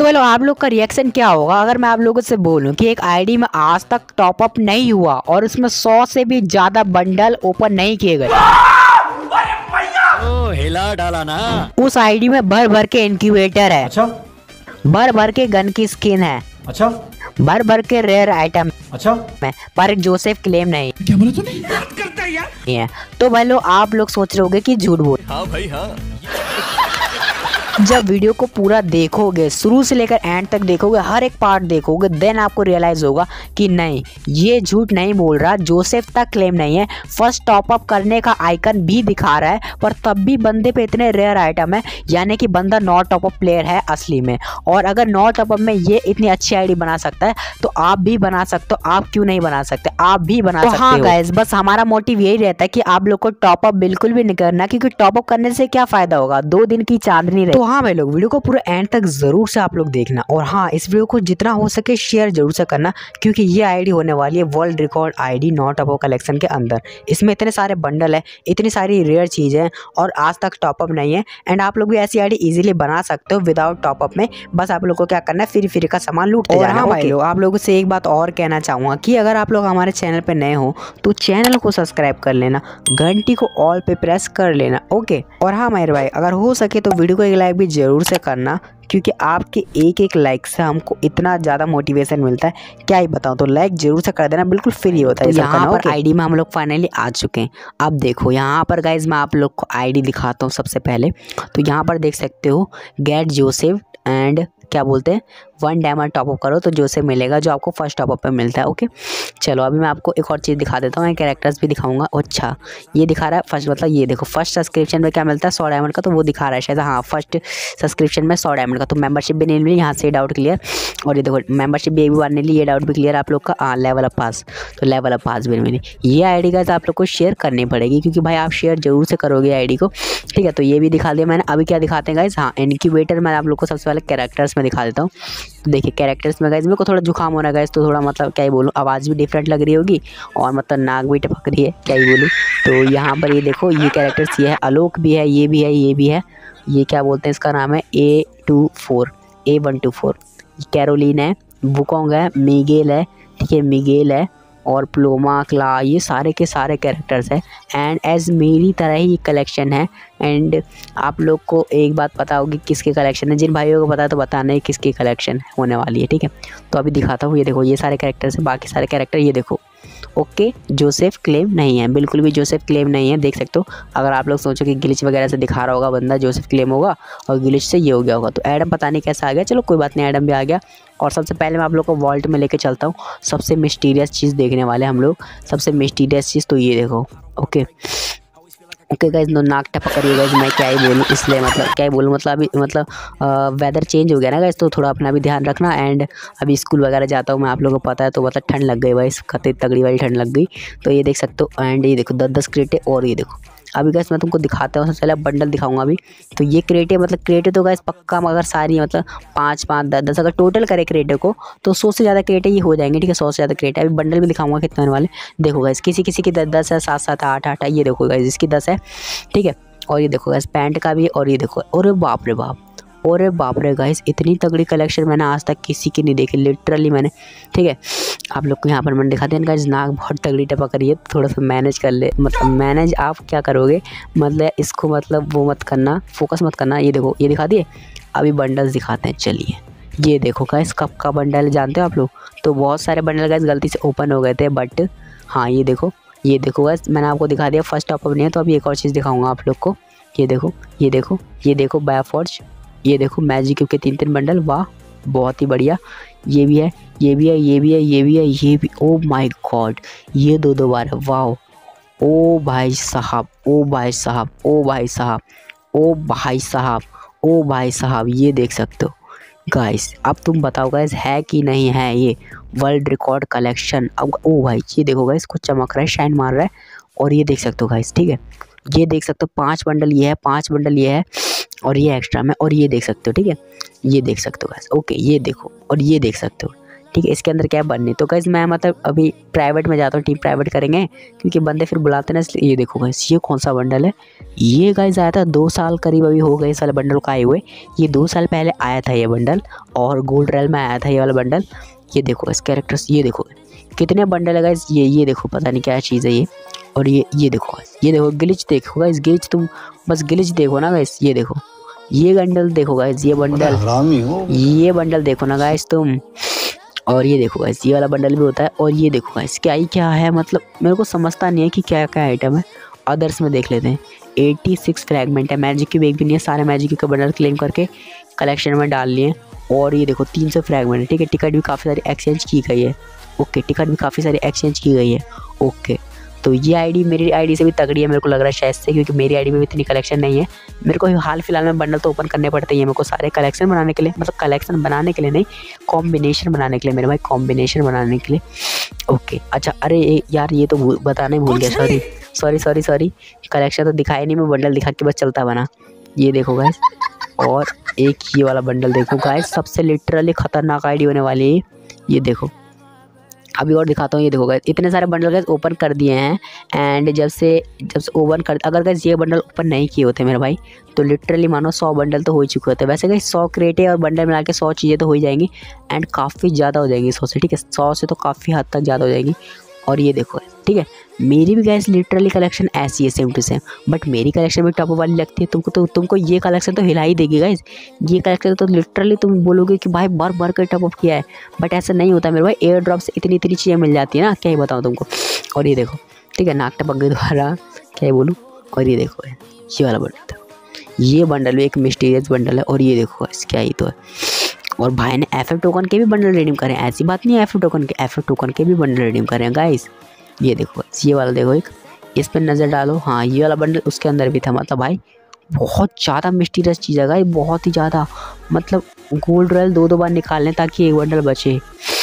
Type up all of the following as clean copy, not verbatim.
बोलो आप लोग का रिएक्शन क्या होगा अगर मैं आप लोगों से बोलूं कि एक आईडी में आज तक टॉपअप नहीं हुआ और उसमें 100 से भी ज्यादा बंडल ओपन नहीं किए गए। हिला डाला ना। उस आईडी में भर भर के इंक्यूबेटर है। अच्छा। भर भर के गन की स्किन है। अच्छा। भर भर के रेयर आइटम। अच्छा। पर जोसेफ क्लेम नहीं। क्या बोला तूने? बात करता है यार। है तो भाई लोग आप लोग सोच रहे होगे कि झूठ बोल। हाँ भाई हाँ। जब वीडियो को पूरा देखोगे, शुरू से लेकर एंड तक देखोगे, हर एक पार्ट देखोगे, देन आपको रियलाइज होगा कि नहीं ये झूठ नहीं बोल रहा, जोसेफ तक क्लेम नहीं है। फर्स्ट टॉपअप करने का आइकन भी दिखा रहा है पर तब भी बंदे पे इतने रेयर आइटम है, यानी कि बंदा नॉट टॉपअप प्लेयर है असली में। और अगर नॉट टॉपअप में ये इतनी अच्छी आईडी बना सकता है तो आप भी बना सकते हो। आप क्यों नहीं बना सकते? आप भी बना सकते हो। हाँ गाइस, बस हमारा मोटिव यही रहता है कि आप लोग को टॉपअप बिल्कुल भी नहीं करना, क्योंकि टॉपअप करने से क्या फायदा होगा, 2 दिन की चांदनी रहे। हाँ भाई लोग, वीडियो को पूरा एंड तक जरूर से आप लोग देखना। और हाँ, इस वीडियो को जितना हो सके शेयर जरूर से करना, क्योंकि ये आईडी होने वाली है world record ID not top up collection के अंदर। इसमें इतने सारे बंडल है, इतनी सारी रेयर चीज़ें हैं और आज तक टॉपअप नहीं है। एंड आप लोग भी ऐसी आईडी इजीली बना सकते हो विदाउट टॉपअप में। बस आप लोग को क्या करना है, फ्री का सामान लूटते जाना। हाँ भाई लोग, आप लोगों से एक बात और कहना चाहूँगा कि अगर आप लोग हमारे चैनल पर नए हो तो चैनल को सब्सक्राइब कर लेना, घंटी को ऑल पे प्रेस कर लेना। ओके। और हाँ मेरे भाई, अगर हो सके तो वीडियो को एक लाइक भी जरूर से करना, क्योंकि आपके एक लाइक से हमको इतना ज़्यादा मोटिवेशन मिलता है, क्या ही बताऊँ। तो लाइक जरूर से कर देना, बिल्कुल फ्री होता है। तो यहाँ पर आईडी में हम लोग फाइनली आ चुके हैं। अब देखो यहाँ पर गाइज, मैं आप लोग को आईडी दिखाता हूँ सबसे पहले। तो यहाँ पर देख सकते हो गेट जोसेफ एंड क्या बोलते हैं 1 डायमंड टॉपअप करो तो जोसेफ मिलेगा, जो आपको फर्स्ट टॉपअप पे मिलता है। ओके चलो, अभी मैं आपको एक और चीज़ दिखा देता हूँ, कैरेक्टर्स भी दिखाऊंगा। अच्छा, ये दिखा रहा है फर्स्ट, मतलब ये देखो फर्स्ट सब्सक्रिप्शन में क्या मिलता है 100 डायमंड का, तो वो दिखा रहा है शायद। हाँ, फर्स्ट सब्सक्रिप्शन में 100 डायमंड का। तो मेंबरशिप भी नहीं मिली, यहाँ से डाउट क्लियर। और ये देखो मेंबरशिप भी नहीं ली, ये डाउट भी क्लियर आप लोग का। हाँ, लेवल अप पास, तो लेवल अप पास भी मिली। ये आईडी का आप लोग को शेयर करनी पड़ेगी, क्योंकि भाई आप शेयर जरूर से करोगे आईडी को, ठीक है। तो ये भी दिखा दिया मैंने। अभी क्या दिखाते हैं गाइज, हाँ इनक्यूबेटर मैं आप लोग को सबसे पहले कैरेक्टर्स में दिखा देता हूँ। तो देखिए कैरेक्टर्स में गाइज मेरे को थोड़ा जुकाम हो रहा है गाइज, तो थोड़ा मतलब क्या ही बोलूँ, आवाज़ भी डिफरेंट लग रही होगी और मतलब नाक भी टपक रही है, क्या ही बोलूँ। तो यहाँ पर ये देखो, ये कैरेक्टर्स, ये है आलोक भी है, ये भी है, ये भी है। ये क्या बोलते हैं, इसका नाम है A124 कैरोलिन है, वुकोंग है, मिगेल है, ठीक है, मिगेल है और प्लोमा क्ला, ये सारे के सारे कैरेक्टर्स हैं। एंड एज मेरी तरह ही कलेक्शन है। एंड आप लोग को एक बात पता होगी किसके कलेक्शन है, जिन भाइयों को पता है तो बताना है किसकी कलेक्शन होने वाली है, ठीक है। तो अभी दिखाता हूँ, ये देखो ये सारे कैरेक्टर्स हैं, बाकी सारे कैरेक्टर ये देखो। ओके, जोसेफ क्लेम नहीं है, बिल्कुल भी जोसेफ क्लेम नहीं है, देख सकते हो। अगर आप लोग सोचो कि ग्लिच वगैरह से दिखा रहा होगा बंदा जोसेफ क्लेम होगा और ग्लिच से ये हो गया होगा, तो एडम पता नहीं कैसा आ गया। चलो कोई बात नहीं, एडम भी आ गया। और सबसे पहले मैं आप लोग को वॉल्ट में लेके चलता हूँ, सबसे मिस्टीरियस चीज़ देखने वाले हम लोग। सबसे मिस्टीरियस चीज़ तो ये देखो। ओके ओके गाइज, नो नाक टपक रही है गाइज, मैं क्या ही बोलूँ, इसलिए मतलब क्या ही बोलूँ, मतलब अभी मतलब वेदर चेंज हो गया ना गाइज, तो थोड़ा अपना भी ध्यान रखना। एंड अभी स्कूल वगैरह जाता हूँ मैं, आप लोगों को पता है, तो मतलब ठंड लग गई भाई, खतरे तगड़ी वाली ठंड लग गई। तो ये देख सकते हो। एंड ये देखो 10-10 क्रेटे, और ये देखो अभी गाइस मैं तुमको दिखाता हूँ। सबसे पहले बंडल दिखाऊंगा अभी। तो ये क्रेटे, मतलब क्रेटे तो गाइस पक्का, मगर सारी मतलब 5-5 10-10 अगर टोटल करे क्रेटे को तो 100 से ज़्यादा क्रेटे ही हो जाएंगे, ठीक है। 100 से ज़्यादा क्रेटे। अभी बंडल भी दिखाऊंगा कितने होने वाले। देखो गाइस, किसी किसी की 10-10 है, 7-7 8-8 है। ये देखो गाइस, इसकी 10 है, ठीक है। और ये देखो गाइस पैंट का भी, और ये देखो, और बाप रे बाप, और बाप रे गाइस, इतनी तगड़ी कलेक्शन मैंने आज तक किसी की नहीं देखी, लिटरली मैंने, ठीक है। आप लोग को यहाँ पर मैंने दिखा दिया गाइस, नाक बहुत तगड़ी टपक रही है, थोड़ा सा मैनेज कर ले, मतलब मैनेज आप क्या करोगे, मतलब इसको मतलब वो मत करना, फोकस मत करना। ये देखो, ये दिखा दिए। अभी बंडल्स दिखाते हैं, चलिए। ये देखो गाइस, कब का बंडल जानते हो आप लोग? तो बहुत सारे बंडल गाइस गलती से ओपन हो गए थे, बट हाँ ये देखो, ये देखो गाइस, मैंने आपको दिखा दिया फर्स्ट टॉपअप नहीं है। तो अभी एक और चीज़ दिखाऊंगा आप लोग को। ये देखो, ये देखो, ये देखो बायोफॉर्ज, ये देखो मैजिक के 3-3 बंडल, वाह बहुत ही बढ़िया। ये भी है, ये भी है, ये भी है, ये भी है, ये भी। ओ माय गॉड, ये 2-2 बार है, वाह। ओ भाई साहब, ओ भाई साहब, ओ भाई साहब, ओ भाई साहब, ओ भाई साहब, ये देख सकते हो गाइस। अब तुम बताओ गाइस, है कि नहीं है ये वर्ल्ड रिकॉर्ड कलेक्शन? अब ओ भाई, ये देखो गाइस, कुछ चमक रहा है, शाइन मार रहा है। और ये देख सकते हो गाइस, ठीक है, ये देख सकते हो 5 बंडल ये है, 5 बंडल ये है, और ये एक्स्ट्रा में। और ये देख सकते हो, ठीक है, ये देख सकते हो गाइस। ओके, ये देखो, और ये देख सकते हो, ठीक है। इसके अंदर क्या बननी, तो गाइस मैं मतलब अभी प्राइवेट में जाता हूँ, टीम प्राइवेट करेंगे क्योंकि बंदे फिर बुलाते ना, इसलिए। ये देखो गाइस ये कौन सा बंडल है, ये गाइस आया था 2 साल करीब अभी हो गए इस वाले बंडल को आए हुए। ये 2 साल पहले आया था ये बंडल, और गोल्ड रॉयल में आया था ये वाला बंडल। ये देखो गाइस कैरेक्टर्स, ये देखो कितने बंडल है गाइस, ये देखो पता नहीं क्या चीज़ है ये। और ये देखो गाइस, ये देखो ग्लिच देखो गाइस, ग्लिच तुम बस ग्लिच देखो ना गाइस। ये देखो ये बंडल देखो गाइस, ये बंडल देखो ना गाइस तुम। और ये देखो गाइस ये वाला बंडल भी होता है। और ये देखो गाइस क्या ही क्या है, मतलब मेरे को समझता नहीं है कि क्या क्या आइटम है। अदर्स में देख लेते हैं। 86 फ्रैगमेंट है, मैजिक की बैग भी नहीं है, सारे मैजिक के बंडल क्लेम करके कलेक्शन में डाल लिए। और ये देखो 300 फ्रैगमेंट है, ठीक है। टिकट भी काफ़ी सारी एक्सचेंज की गई है, ओके। टिकट भी काफ़ी सारी एक्सचेंज की गई है, ओके। तो ये आईडी मेरी आईडी से भी तगड़ी है मेरे को लग रहा है शायद से, क्योंकि मेरी आईडी में भी इतनी कलेक्शन नहीं है। मेरे को हाल फिलहाल में बंडल तो ओपन करने पड़ते हैं मेरे को सारे कलेक्शन बनाने के लिए, मतलब कलेक्शन बनाने के लिए नहीं, कॉम्बिनेशन बनाने के लिए मेरे भाई, कॉम्बिनेशन बनाने के लिए, ओके। अच्छा अरे यार ये तो बताना ही भूल गया, सॉरी। कलेक्शन तो दिखाया नहीं, मैं बंडल दिखा के बस चलता बना। ये देखो गाइस, और एक ये वाला बंडल देखो गाइस, सबसे लिटरली खतरनाक आईडी होने वाली है। ये देखो अभी और दिखाता हूँ। ये देखो गाइस इतने सारे बंडल गाइस ओपन कर दिए हैं। एंड जब से ओपन कर, अगर गाइस ये बंडल ओपन नहीं किए होते मेरे भाई, तो लिटरली मानो 100 बंडल तो हो ही चुके होते। वैसे गाइस 100 क्रेटे और बंडल मिला के 100 चीज़ें तो हो ही जाएंगी, एंड काफ़ी ज़्यादा हो जाएंगी 100 से, ठीक है। 100 से तो काफ़ी हद तक ज़्यादा हो जाएगी। और ये देखो ठीक है, मेरी भी गाइस लिटरली कलेक्शन ऐसी है सेम टू सेम, बट मेरी कलेक्शन भी टॉप वाली लगती है तुमको। तो तुमको ये कलेक्शन तो हिला ही देगी गाइस, ये कलेक्शन तो लिटरली तुम बोलोगे कि भाई भर के टॉप अप किया है, बट ऐसा नहीं होता मेरे भाई। एयर ड्रॉप से इतनी चीज़ें मिल जाती है ना, क्या ही बताऊँ तुमको। और ये देखो ठीक है, नाक टपक गई दोबारा, क्या ही बोलूँ। और ये देखो ये वाला बंडल, ये बंडल भी एक मिस्टीरियस बंडल है। और ये देखो क्या ही तो है। और भाई ने एफएफ टोकन के भी बंडल रिडीम करे, ऐसी बात नहीं है, एफएफ टोकन के भी बंडल रिडीम करे हैं गाइस। ये देखो ये वाला देखो, एक इस पर नज़र डालो, हाँ ये वाला बंडल उसके अंदर भी था। मतलब भाई बहुत ज़्यादा मिस्टीरियस चीज़ है गाइस, बहुत ही ज़्यादा। मतलब गोल्ड रॉयल 2 बार निकाल लें ताकि एक बंडल बचे।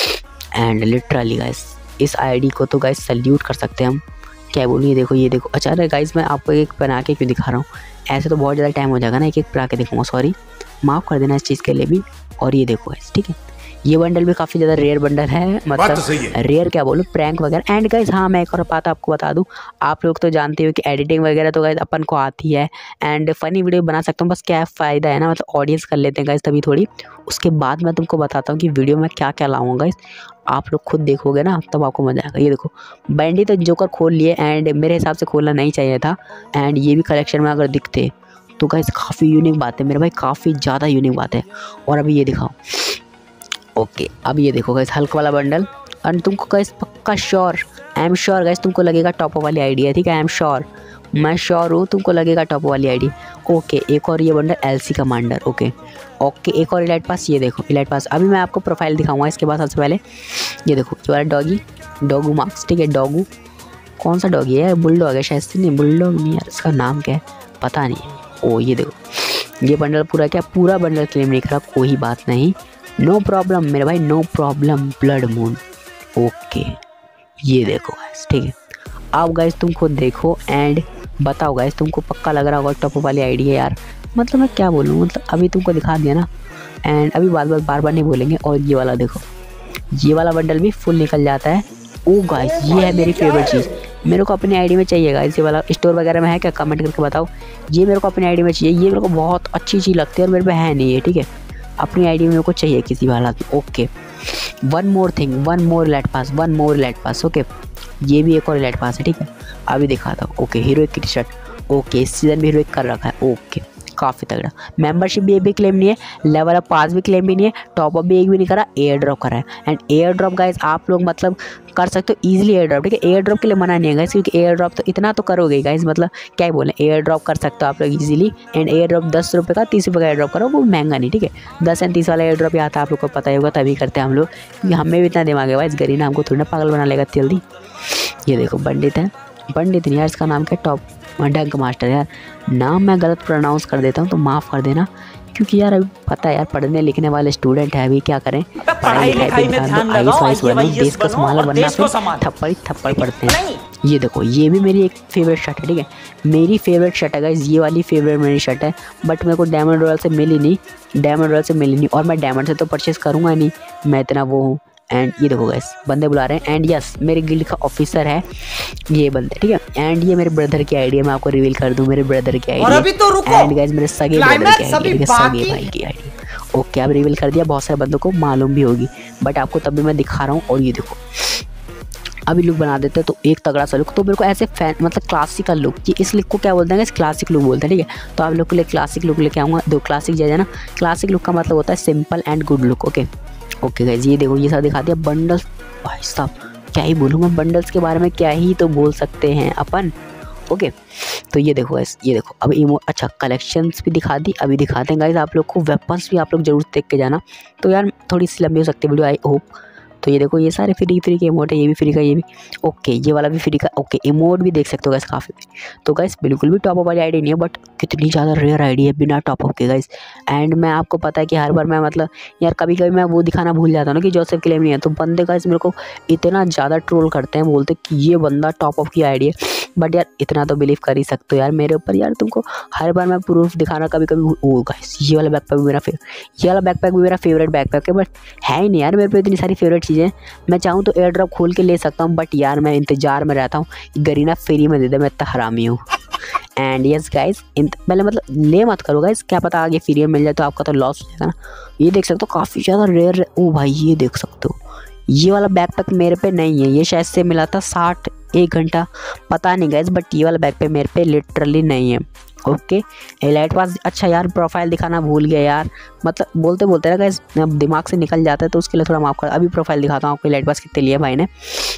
एंड लिटरली गाइस इस आईडी को तो गाइस सल्यूट कर सकते हैं हम, क्या बोलूँ। ये देखो अच्छा अरे गाइस मैं आपको एक बना के क्यों दिखा रहा हूँ, ऐसे तो बहुत ज़्यादा टाइम हो जाएगा ना, एक बना के दिखाऊंगा, सॉरी माफ़ कर देना इस चीज़ के लिए भी। और ये देखो गाइस ठीक है, ये बंडल भी काफ़ी ज़्यादा रेयर बंडल है, मतलब रेयर क्या बोलूँ, प्रैंक वगैरह। एंड गाइस हाँ मैं एक और बात आपको बता दूँ, आप लोग तो जानते हो कि एडिटिंग वगैरह तो गाइस अपन को आती है, एंड फ़नी वीडियो बना सकता हूँ। बस क्या फ़ायदा है ना, मतलब ऑडियंस कर लेते हैं गाइस तभी थोड़ी, उसके बाद मैं तुमको बताता हूँ कि वीडियो में क्या क्या लाऊंगा गाइस। आप लोग खुद देखोगे ना तब आपको मज़ा आएगा। ये देखो बैंडी तो जोकर खोल लिए, एंड मेरे हिसाब से खोलना नहीं चाहिए था। एंड ये भी कलेक्शन में अगर दिखते तो गाइस काफ़ी यूनिक बात है मेरे भाई, काफ़ी ज़्यादा यूनिक बात है। और अभी ये दिखाओ, ओके अब ये देखो गाइस हल्क वाला बंडल, और तुमको गाइस पक्का sure, I am sure guys तुमको लगेगा टॉप वाली आईडी है, ठीक है। आई एम श्योर, मैं श्योर हूँ तुमको लगेगा टॉप वाली आईडी। ओके एक और ये बंडल एलसी कमांडर, ओके एक और इलाइट पास। ये देखो इलाइट पास, अभी मैं आपको प्रोफाइल दिखाऊंगा इसके बाद। सबसे पहले ये देखो जो वाला डॉगू मार्क्स, ठीक है। डॉगू कौन सा डॉगी है, बुलडॉग है शायद से, नहीं बुलडॉग नहीं यार, इसका नाम क्या है पता नहीं। ओ ये देखो ये बंडल पूरा बंडल क्लेम नहीं करा, कोई बात नहीं, नो प्रॉब्लम मेरे भाई, no problem. Blood moon, okay ये देखो गाइस ठीक है। अब गाइस तुम खुद देखो एंड बताओ गाइस, तुमको पक्का लग रहा होगा टॉप वाली आईडी है यार, मतलब मैं क्या बोलूँ, मतलब अभी तुमको दिखा दिया ना, एंड अभी बार बार नहीं बोलेंगे। और ये वाला देखो, ये वाला बंडल भी फुल निकल जाता है। ओ गाइस ये है मेरी फेवरेट चीज़, मेरे को अपनी आईडी में चाहिए गाइस। ये वाला स्टोर वगैरह में है क्या, कमेंट करके बताओ। ये मेरे को अपनी आईडी में चाहिए, ये मेरे को बहुत अच्छी चीज़ लगती है और मेरे पे है नहीं है, ठीक है। अपनी आईडी में मेरे को चाहिए किसी हालात में, okay. One more elite pass, okay. ये भी एक और इलाइट पास है, ठीक है। अभी दिखाता हूँ, ओके हीरोइक की टी शर्ट, ओके इस सीज़न भी हीरोइक कर रखा है, ओके काफ़ी तगड़ा। मेंबरशिप भी एक भी क्लेम नहीं है, लेवल अप पास भी क्लेम भी नहीं है, टॉप अप भी एक भी नहीं करा, एयर ड्रॉप करा है। एंड एयर ड्रॉप गाइस आप लोग मतलब कर सकते हो ईजिली एयर ड्रॉप, ठीक है। एयर ड्रॉप के लिए मना नहीं है गाइस, क्योंकि एयर ड्रॉप तो इतना तो करोगे गाइस, मतलब क्या ही बोले, एयर ड्रॉप कर सकते हो आप लोग ईजिली। एंड एयर ड्रॉप 10 रुपये का 30 रुपये का एयर ड्रॉप करो, वो महंगा नहीं, ठीक है। 10 एंड 30 वाला एयर ड्रॉप आता है, आप लोग को पता ही होगा, तभी करते हैं हम लोग, क्योंकि हमें भी इतना दिमाग है गाइस, गरीना हमको थोड़ा पागल बना लेगा जल्दी। ये देखो पंडित है, पंडित नहीं यार इसका नाम क्या, टॉप डंक मास्टर यार, नाम मैं गलत प्रोनाउंस कर देता हूँ तो माफ़ कर देना, क्योंकि यार अभी पता है यार पढ़ने लिखने वाले स्टूडेंट है, अभी क्या करें, पढ़ाई लिखाई पे ध्यान दो, आईएएस बनो, देश का संभाला, वरना फिर थप्पड़ पड़ते हैं। ये देखो ये भी मेरी एक फेवरेट शर्ट है, ठीक है। मेरी फेवरेट शर्ट है गाइस, ये वाली फेवरेट मेरी शर्ट है, बट मेरे को डायमंड रॉयल से मिली नहीं, और मैं डायमंड से तो परचेस करूँगा नहीं, मैं इतना वो हूँ। एंड ये देखो गाइस बंदे बुला रहे हैं। एंड यस मेरे गिल्ड का ऑफिसर है ये बंदे, ठीक है। एंड ये मेरे ब्रदर की आईडी है, मैं आपको रिवील कर दूं मेरे ब्रदर की आईडी। अभी तो रुको, एंड गाइस मेरे सगे ब्रदर की आईडी, सगे भाई की आईडी। ओके अब रिवील कर दिया, बहुत सारे बंदों को मालूम भी होगी बट आपको तब भी मैं दिखा रहा हूँ। और ये देखो अभी लुक बना देते हैं तो एक तगड़ा सा लुक, तो मेरे को ऐसे मतलब क्लासिकल लुक, ये इस लुक को क्या बोलते हैं इस क्लासिक लुक बोलते हैं, ठीक है। तो आप लोग के लिए क्लासिक लुक लेके आऊँगा। दो क्लासिक जैसे ना, क्लासिक लुक का मतलब होता है simple and good look. Okay okay guys ये देखो ये सब दिखा दिया। बंडल्स भाई साहब क्या ही बोलूँ मैं, बंडल्स के बारे में क्या ही तो बोल सकते हैं अपन। ओके तो ये देखो गाइस, ये देखो अब अच्छा कलेक्शंस भी दिखा दी। अभी दिखाते हैं गाइस आप लोग को वेपन्स भी, आप लोग जरूर देख के जाना। तो यार थोड़ी सी लंबी हो सकती है वीडियो आई होप। तो ये देखो ये सारे फ्री के इमोट है, ये भी फ्री का, ये भी ओके, ये वाला भी फ्री का। ओके इमोट भी देख सकते हो गाइस काफ़ी। तो गाइस बिल्कुल भी टॉपअप वाली आईडी नहीं है बट कितनी ज़्यादा रेयर आईडी है बिना टॉपअप के गाइस। एंड मैं आपको पता है कि हर बार मैं मतलब यार कभी कभी मैं वो दिखाना भूल जाता हूँ ना कि जोसेफ क्लेम नहीं है, तो बंदे गाइस मेरे को इतना ज़्यादा ट्रोल करते हैं, बोलते कि ये बंदा टॉपअप की आईडी है। बट यार इतना तो बिलीव कर ही सकते हो यार मेरे ऊपर यार, तुमको हर बार मैं प्रूफ दिखाना कभी कभी। ओ गाइस ये वाला बैकपैक भी मेरा फेवरेट बैकपैक है बट है ही नहीं यार मेरे पे इतनी सारी फेवरेट चीज़ें। मैं चाहूँ तो एयर ड्रॉप खोल के ले सकता हूँ बट यार मैं इंतजार में रहता हूँ गरीना फ्री में दे दे, मैं इतना हरामी हूँ। एंड यस गाइस पहले मतलब ले मत करो गाइस, क्या पता आगे फ्री में मिल जाए तो आपका तो लॉस हो जाएगा ना। ये देख सकते हो काफ़ी ज़्यादा रेयर। ओ भाई ये देख सकते हो ये वाला बैकपैक मेरे पे नहीं है, ये शायद से मिला था 61 घंटा पता नहीं गाइस, बट ये वाला बैकपैक मेरे पे लिटरली नहीं है। ओके एलाइट पास, अच्छा यार प्रोफाइल दिखाना भूल गया यार, मतलब बोलते बोलते ना गाइस दिमाग से निकल जाता है, तो उसके लिए थोड़ा माफ कर। अभी प्रोफाइल दिखाता हूँ आपको एलाइट पास कितने लिए भाई ने,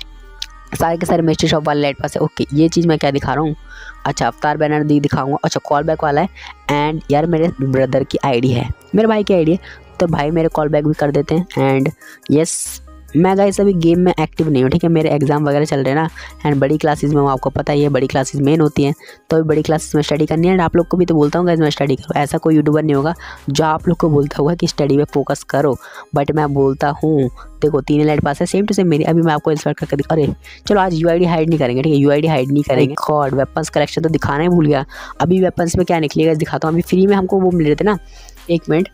सारे के सारे मिस्ट्री शॉप वाले लाइट पास है। ओके ये चीज़ मैं क्या दिखा रहा हूँ, अच्छा अवतार बैनर दिखाऊंगा, अच्छा कॉल बैक वाला है। एंड यार मेरे ब्रदर की आईडी है, मेरे भाई की आईडी है, तो भाई मेरे कॉल बैक भी कर देते हैं। एंड यस मैं गाइस अभी गेम में एक्टिव नहीं हूँ, ठीक है, मेरे एग्जाम वगैरह चल रहे हैं ना। एंड बड़ी क्लासेस में आपको पता ही है बड़ी क्लासेस मेन होती हैं, तो अभी बड़ी क्लासेस में स्टडी करनी है। एंड आप लोग को भी तो बोलता हूँ गाइस मैं स्टडी करो, ऐसा कोई यूट्यूबर नहीं होगा जो आप लोग को बोलता होगा कि स्टडी पे फोकस करो, बट मैं बोलता हूँ देखो 3 लाइट पास है सेम टू सेम मेरी। अभी मैं आपको इंस्टार्ट करके अरे चलो आज यूआईडी हाइड नहीं करेंगे, ठीक है, यूआईडी हाइड नहीं करेंगे। गॉड वेपन्स कलेक्शन तो दिखाना ही भूल गया। अभी वेपन्स में क्या निकलेगा दिखाता हूँ। अभी फ्री में हमको वो मिल रहे थे ना, एक मिनट।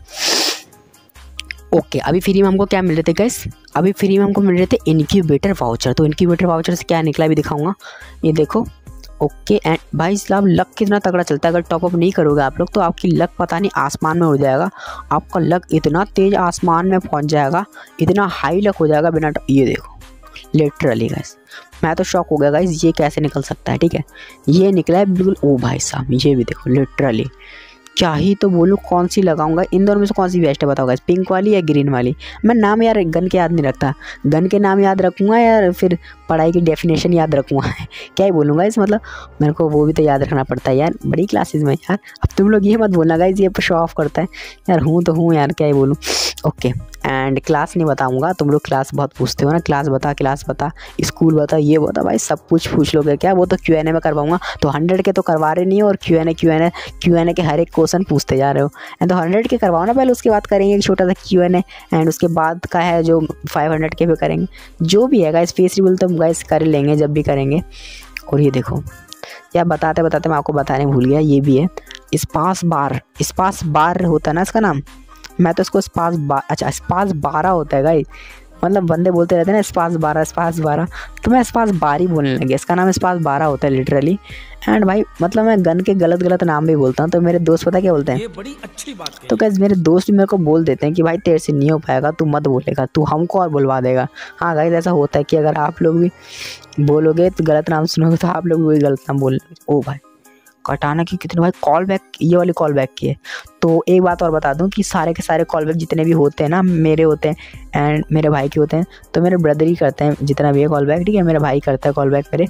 ओके अभी फ्री में हमको क्या मिल रहे थे गाइस, अभी फ्री में हमको मिल रहे थे इनक्यूबेटर वाउचर। तो इनक्यूबेटर वाउचर से क्या निकला भी दिखाऊंगा, ये देखो। ओके एंड भाई साहब लक कितना तगड़ा चलता है, अगर टॉपअप नहीं करोगे आप लोग तो आपकी लक पता नहीं आसमान में उड़ जाएगा, आपका लक इतना तेज आसमान में पहुंच जाएगा, इतना हाई लक हो जाएगा बिना ये देखो लिटरली गाइस मैं तो शॉक हो गया गाइस, ये कैसे निकल सकता है। ठीक है ये निकला है बिल्कुल। ओ भाई साहब ये भी देखो लिटरली क्या ही तो बोलूँ, कौन सी लगाऊंगा इन दोनों में से कौन सी बेस्ट है बताओ गाइस, पिंक वाली या ग्रीन वाली। मैं नाम यार गन के याद नहीं रखता, गन के नाम याद रखूँगा या फिर पढ़ाई की डेफिनेशन याद रखूँगा क्या ही बोलूँगा इस, मतलब मेरे को वो भी तो याद रखना पड़ता है यार बड़ी क्लासेस में यार। अब तुम लोग ये मत बोलना गाइस ये शो ऑफ करता है यार, हूँ तो हूँ यार क्या ही बोलूँ। ओके एंड क्लास नहीं बताऊँगा, तुम लोग क्लास बहुत पूछते हो ना, क्लास बता, स्कूल बता, ये बता, भाई सब कुछ पूछ लोगे क्या, वो तो Q&A में करवाऊँगा। तो 100 के तो करवा रहे नहीं हो और Q&A के हर एक क्वेश्चन पूछते जा रहे हो। एंड तो 100 के करवाओ ना पहले, उसके बाद करेंगे एक छोटा सा Q&A। एंड उसके बाद का है जो 500 के भी करेंगे, जो भी है गाइस फेस रिवील तो गाइस कर लेंगे जब भी करेंगे। और ये देखो यार बताते मैं आपको बताने भूल गया, ये भी है स्पास बार होता है ना इसका नाम, मैं तो इसको स्पास 12 होता है गाइस, मतलब बंदे बोलते रहते हैं ना स्पास 12, तो मैं स्पास 12 ही बोलने लगे, इसका नाम स्पास 12 होता है लिटरली। एंड भाई मतलब मैं गन के गलत नाम भी बोलता हूँ, तो मेरे दोस्त पता क्या बोलते हैं, ये बड़ी अच्छी बात है। तो गाइस मेरे दोस्त भी मेरे को बोल देते हैं कि भाई तेरे से नहीं हो पाएगा, तू मत बोलेगा, तू हमको और बुलवा देगा। हाँ गाइस ऐसा होता है कि अगर आप लोग भी बोलोगे तो गलत नाम सुनोगे तो आप लोग भी वही गलत नाम बोल। ओ भाई कटाना की कितने भाई कॉल बैक, ये वाली कॉल बैक की है। तो एक बात और बता दूं कि सारे के सारे कॉल बैक जितने भी होते हैं ना मेरे होते हैं एंड मेरे भाई के होते हैं, तो मेरे ब्रदर ही करते हैं जितना भी है कॉल बैक, ठीक है, मेरा भाई करता है कॉल बैक मेरे।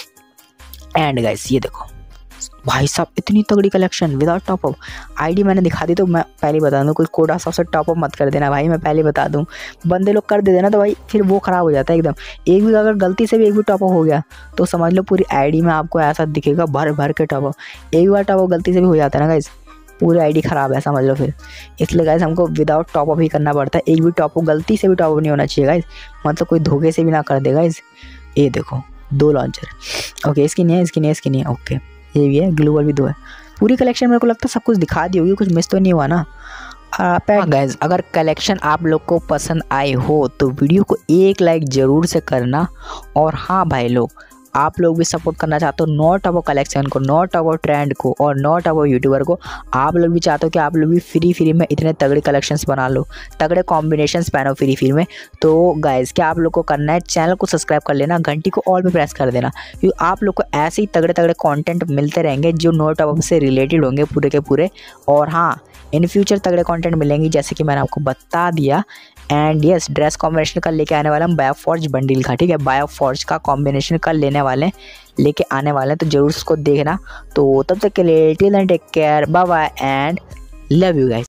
एंड गाइस ये देखो भाई साहब इतनी तगड़ी कलेक्शन विदाउट टॉपअप, आईडी मैंने दिखा दी। तो मैं पहले बता दूं कोई कोडा सबसे टॉपअप मत कर देना भाई, मैं पहले बता दूं, बंदे लोग कर दे देना तो भाई फिर वो ख़राब हो जाता है एकदम। एक भी अगर गलती से भी एक भी टॉपअप हो गया तो समझ लो पूरी आईडी में आपको ऐसा दिखेगा भर के टॉपअप। एक बार टॉपअप गलती से भी हो जाता है ना गाइस पूरी आईडी ख़राब है समझ लो फिर, इसलिए गाइस हमको विदाउट टॉपअप ही करना पड़ता है। एक भी टॉपअप गलती से भी टॉपअप नहीं होना चाहिए गाइस, मतलब कोई धोखे से भी ना कर दे गाइस। ये देखो 2 लॉन्चर, ओके इसकी नहीं है, ओके ये भी है, ग्लूवल भी 2 है। पूरी कलेक्शन मेरे को लगता है सब कुछ दिखा दी होगी, कुछ मिस तो नहीं हुआ ना। गाइस, अगर कलेक्शन आप लोग को पसंद आए हो तो वीडियो को एक लाइक ज़रूर से करना। और हाँ भाई लोग, आप लोग भी सपोर्ट करना चाहते हो नॉट अबाउट कलेक्शन को, नॉट अबाउट ट्रेंड को और नॉट अबाउट यूट्यूबर को। आप लोग भी चाहते हो कि आप लोग भी फ्री में इतने तगड़े कलेक्शंस बना लो, तगड़े कॉम्बिनेशंस पहनो फ्री में। तो गाइस, क्या आप लोग को करना है, चैनल को सब्सक्राइब कर लेना, घंटी को ऑल पे प्रेस कर देना, क्योंकि आप लोग को ऐसे ही तगड़े कंटेंट मिलते रहेंगे जो नॉट अबाउट से रिलेटेड होंगे पूरे के पूरे। और हाँ, इन फ्यूचर तगड़े कंटेंट मिलेंगे जैसे कि मैंने आपको बता दिया। एंड यस, ड्रेस कॉम्बिनेशन का लेके आने वाला हम बायोफॉर्ज बंडल का, ठीक है, बायोफॉर्ज का कॉम्बिनेशन का लेके आने वाले हैं, तो जरूर उसको देखना। तो तब तक के लिए till then take care, bye bye and love you guys.